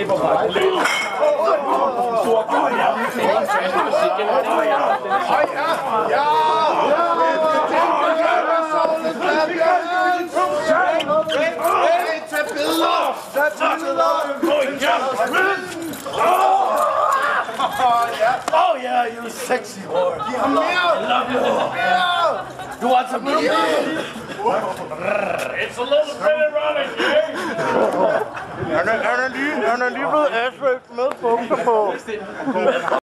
Oh yeah, you sexy whore. I love you. You want some milk? It's a little bit erotic, eh? Han er lige blevet asrøgt med bukser på.